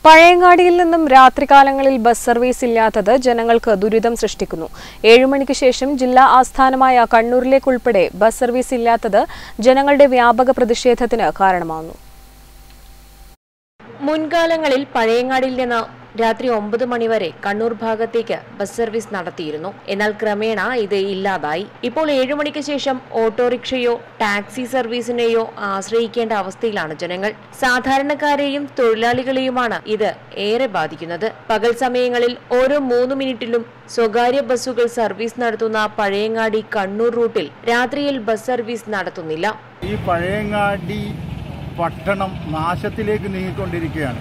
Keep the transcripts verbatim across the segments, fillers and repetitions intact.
പഴയങ്ങാടിയിൽ നിന്നും രാത്രികാലങ്ങളിൽ bus service ഇല്ലാത്തത് ജനങ്ങൾക്ക് ദുരിതം സൃഷ്ടിക്കുന്നു. ഏഴു മണിക്ക് ശേഷം ജില്ലാ ആസ്ഥാനമായ കണ്ണൂരിലേക്കുൾപ്പെടെ ബസ് സർവീസ് ഇല്ലാത്തത് ജനങ്ങളുടെ വ്യാപക പ്രതിഷേധത്തിന് കാരണമാകുന്നു. മുൻകാലങ്ങളിൽ പഴയങ്ങാടിയിൽ നിന്ന് രാത്രി ഒമ്പത് മണിവരെ കണ്ണൂർ ഭാഗത്തേക്ക് ബസ് സർവീസ് നടത്തിയിരുന്നു. എന്നാൽ ക്രമേണ ഇത് ഇല്ലാതായി. ഇപ്പോൾ ഏഴു മണിക്ക് ശേഷം ഓട്ടോറിക്ഷയോ ടാക്സി സർവീസിനെയോ ആശ്രയിക്കേണ്ട അവസ്ഥയിലാണ് ജനങ്ങൾ. സാധാരണക്കാരെയും തൊഴിലാളികളെയുമാണ് ഇത് ഏറെ ബാധിക്കുന്നത്. പകൽ സമയങ്ങളിൽ ഓരോ മൂന്ന് മിനിറ്റിലും സ്വകാര്യ ബസ്സുകൾ സർവീസ് നടത്തുന്ന പഴയങ്ങാടി കണ്ണൂർ റൂട്ടിൽ രാത്രിയിൽ ബസ് സർവീസ് നടത്തുന്നില്ല. ഈ പഴയങ്ങാടി പട്ടണം നാശത്തിലേക്ക് നീങ്ങിക്കൊണ്ടിരിക്കുകയാണ്.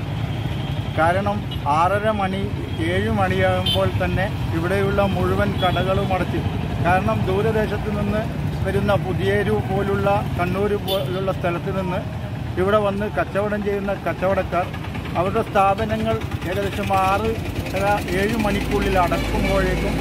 കാരണം ആറര മണി ഏഴ് മണിയാകുമ്പോൾ തന്നെ ഇവിടെയുള്ള മുഴുവൻ കടകളും അടച്ചു. കാരണം ദൂരദേശത്ത് നിന്ന് വരുന്ന പുതിയേരു പോലുള്ള കണ്ണൂർ പോലുള്ള സ്ഥലത്ത് നിന്ന് ഇവിടെ വന്ന് കച്ചവടം ചെയ്യുന്ന കച്ചവടക്കാർ അവരുടെ സ്ഥാപനങ്ങൾ ഏകദേശം ആറ് ഏഴ് മണിക്കുള്ളിൽ അടക്കുമ്പോഴേക്കും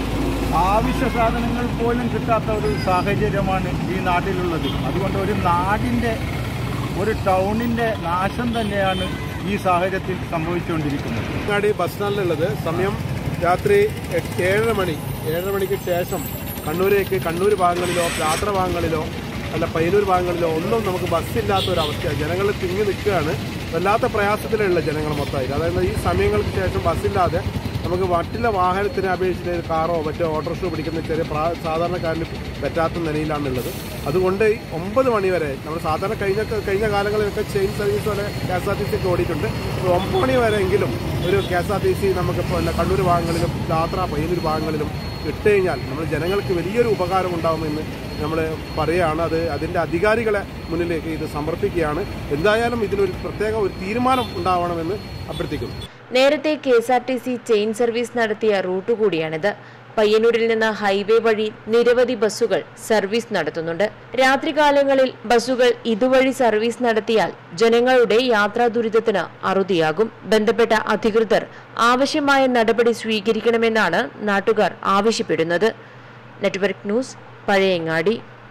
ആവശ്യ സാധനങ്ങൾ പോലും കിട്ടാത്ത ഒരു സാഹചര്യമാണ് ഈ നാട്ടിലുള്ളത്. അതുകൊണ്ട് ഒരു നാടിൻ്റെ ഒരു ടൗണിൻ്റെ നാശം തന്നെയാണ് ഈ സാഹചര്യത്തിൽ സംഭവിച്ചുകൊണ്ടിരിക്കുന്നത്. പഴയങ്ങാടി ബസ് സ്റ്റാൻഡിലുള്ളത് സമയം രാത്രി ഏഴര മണി ഏഴര മണിക്ക് ശേഷം കണ്ണൂരേക്ക് കണ്ണൂർ ഭാഗങ്ങളിലോ യാത്ര ഭാഗങ്ങളിലോ അല്ല പയ്യന്നൂർ ഭാഗങ്ങളിലോ ഒന്നും നമുക്ക് ബസ്സില്ലാത്ത ഒരു അവസ്ഥയാണ്. ജനങ്ങൾ തിങ്ങി നിൽക്കുകയാണ്. വല്ലാത്ത പ്രയാസത്തിലുള്ള ജനങ്ങൾ മൊത്തമായിട്ട്. അതായത് ഈ സമയങ്ങൾക്ക് ശേഷം ബസ്സില്ലാതെ നമുക്ക് മറ്റുള്ള വാഹനത്തിനെ അപേക്ഷിച്ച് കാറോ മറ്റോ ഓട്ടോറിക്ഷ പിടിക്കുന്ന ചെറിയ സാധാരണക്കാരന് പറ്റാത്ത നിലയിലാണുള്ളത്. അതുകൊണ്ട് ഒമ്പത് മണി വരെ നമ്മൾ സാധാരണ കഴിഞ്ഞ കഴിഞ്ഞ കാലങ്ങളിലൊക്കെ ചെയിൻ സർവീസ് പോലെ K S R T C ഒക്കെ ഓടിയിട്ടുണ്ട്. ഒമ്പത് മണി വരെയെങ്കിലും ഒരു K S R T C നമുക്കിപ്പോൾ കണ്ണൂർ ഭാഗങ്ങളിലും യാത്ര പയ്യന്നൂർ ഭാഗങ്ങളിലും ഇട്ട് കഴിഞ്ഞാൽ നമ്മൾ ജനങ്ങൾക്ക് വലിയൊരു ഉപകാരം ഉണ്ടാകുമെന്ന് നമ്മൾ പറയുകയാണ്. അത് അതിൻ്റെ അധികാരികളെ മുന്നിലേക്ക് ഇത് സമർപ്പിക്കുകയാണ്. എന്തായാലും ഇതിനൊരു പ്രത്യേക ഒരു തീരുമാനം ഉണ്ടാവണമെന്ന് അഭ്യർത്ഥിക്കുന്നു. നേരത്തെ K S R T C chain service നടത്തിയ റൂട്ട് കൂടിയാണിത്. പയ്യന്നൂരിൽ നിന്ന് ഹൈവേ വഴി നിരവധി ബസ്സുകൾ സർവീസ് നടത്തുന്നുണ്ട്. രാത്രികാലങ്ങളിൽ ബസ്സുകൾ ഇതുവഴി സർവീസ് നടത്തിയാൽ ജനങ്ങളുടെ യാത്രാ ദുരിതത്തിന് അറുതിയാകും. ബന്ധപ്പെട്ട അധികൃതർ ആവശ്യമായ നടപടി സ്വീകരിക്കണമെന്നാണ് നാട്ടുകാർ ആവശ്യപ്പെടുന്നത്. Network news, Pazhayangadi.